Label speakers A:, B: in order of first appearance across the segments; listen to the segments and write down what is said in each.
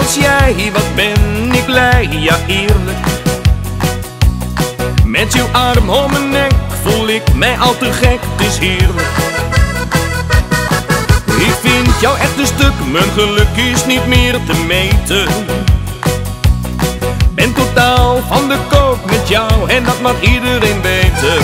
A: als jij, wat ben ik blij, ja eerlijk. Met jouw arm om mijn nek voel ik mij al te gek, het is heerlijk. Ik vind jou echt een stuk, mijn geluk is niet meer te meten. Ben totaal van de kook met jou en dat mag iedereen weten.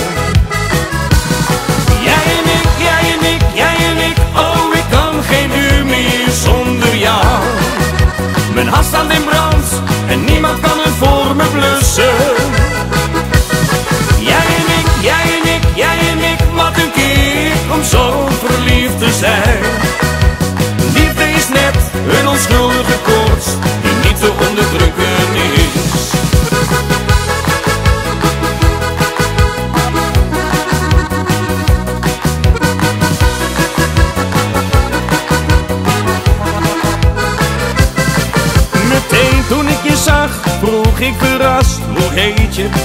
A: Jij en ik, jij en ik, jij en ik, oh ik kan geen uur meer zonder jou. Mijn hart staat in brand en niemand kan het voor me blussen. Jij en ik, jij en ik, jij en ik, wat een keer om zo verliefd te zijn. Liefde is net een onschuldige koorts die niet te onderdrukken is. Meteen toen ik je zag, vroeg ik verrast, hoe heet je?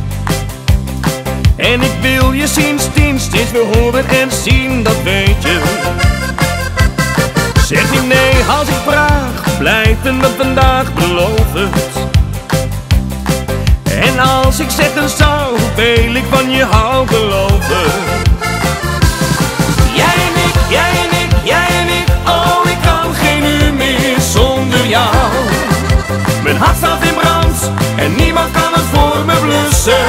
A: En ik wil je sindsdien steeds meer horen en zien, dat weet je. Zeg niet nee als ik vraag, blijven we vandaag, beloof het. En als ik zeggen zou, hoeveel ik van je hou, geloof het. Jij en ik, jij en ik, jij en ik, oh ik kan geen uur meer zonder jou. Mijn hart staat in brand en niemand kan het voor me blussen.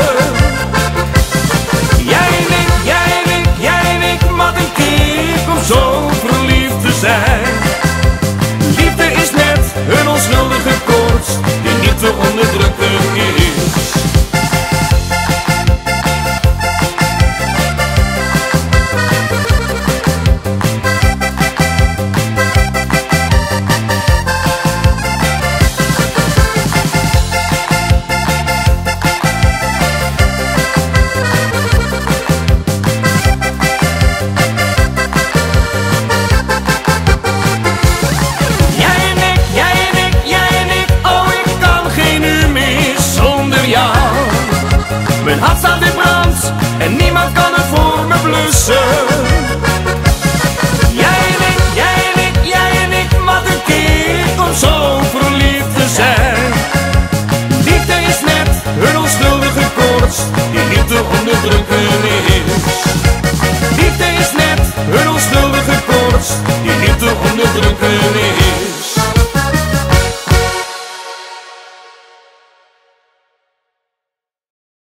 A: Jij en ik, jij en ik, jij en ik, wat een kick om zo verliefd te zijn. Liefde is net een onschuldige koorts die niet te onderdrukken is. Mijn hart staat